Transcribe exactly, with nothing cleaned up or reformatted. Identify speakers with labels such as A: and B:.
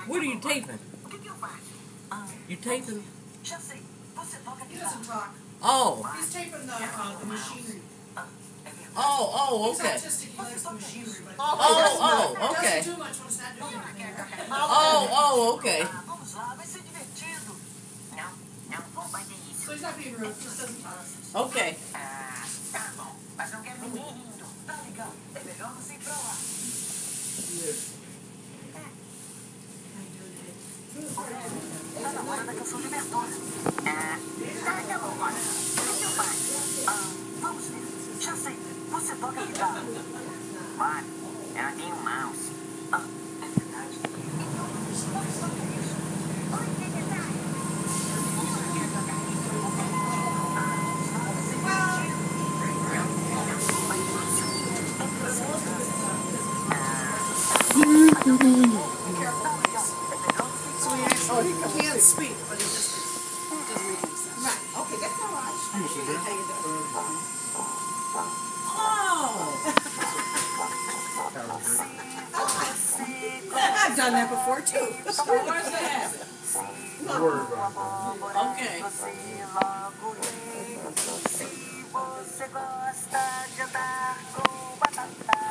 A: What are you taping? You taping?
B: He doesn't talk.
A: Oh.
B: He's taping the, uh, the machinery.
A: Oh, oh,
B: He's
A: okay.
B: autistic, he likes the machinery, but
A: Oh, oh, okay.
B: doesn't do much when it's not doing anything.
A: Oh, oh, okay.
B: So he's not being rude, he just doesn't talk.
A: Okay.
C: Tá na hora da canção de abertura. Ah, tá bom, olha. O que eu faço? Ah, vamos ver. Já sei. Você toca guitarra. Claro, ela tem um mouse. Ah, é verdade. Então, pode tocar isso. Oi, que guitarra. Você quer tocar isso? Ah, você vai
B: Oh, he can't speak, but he just doesn't make any sense. Right. Okay, that's all right. How you doing? Oh. I've done that before too.
A: Where's that? Okay.
C: Se você gosta de andar com batata.